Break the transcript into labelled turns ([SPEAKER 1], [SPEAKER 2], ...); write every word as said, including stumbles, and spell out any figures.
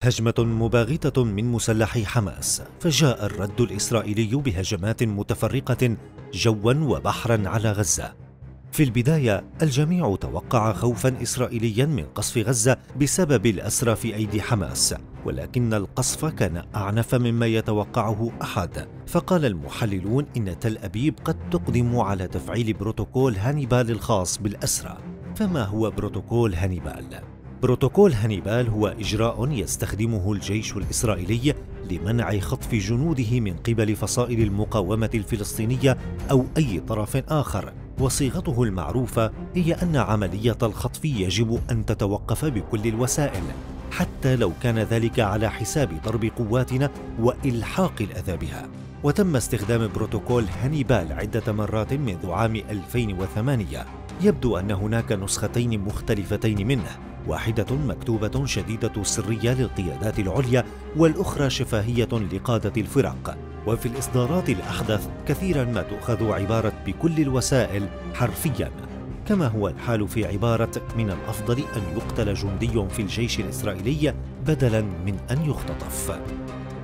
[SPEAKER 1] هجمة مباغتة من مسلحي حماس، فجاء الرد الإسرائيلي بهجمات متفرقة جوا وبحرا على غزة. في البداية الجميع توقع خوفا إسرائيليا من قصف غزة بسبب الأسرى في أيدي حماس، ولكن القصف كان أعنف مما يتوقعه أحد. فقال المحللون إن تل أبيب قد تقدم على تفعيل بروتوكول هانيبال الخاص بالأسرى. فما هو بروتوكول هانيبال؟ بروتوكول هانيبال هو إجراء يستخدمه الجيش الإسرائيلي لمنع خطف جنوده من قبل فصائل المقاومة الفلسطينية أو أي طرف آخر، وصيغته المعروفة هي أن عملية الخطف يجب أن تتوقف بكل الوسائل، حتى لو كان ذلك على حساب ضرب قواتنا وإلحاق الأذى بها. وتم استخدام بروتوكول هانيبال عدة مرات منذ عام ألفين وثمانية. يبدو أن هناك نسختين مختلفتين منه، واحدة مكتوبة شديدة السرية للقيادات العليا، والأخرى شفهية لقادة الفرق. وفي الإصدارات الأحدث كثيرا ما تؤخذ عبارة بكل الوسائل حرفيا، كما هو الحال في عبارة من الأفضل أن يقتل جندي في الجيش الإسرائيلي بدلا من أن يختطف.